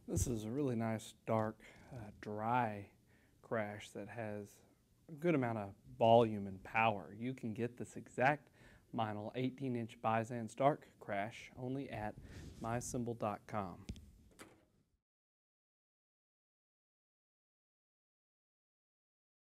This is a really nice, dark, dry crash that has a good amount of volume and power. You can get this exact Meinl 18-inch Byzance dark crash only at mysymbol.com.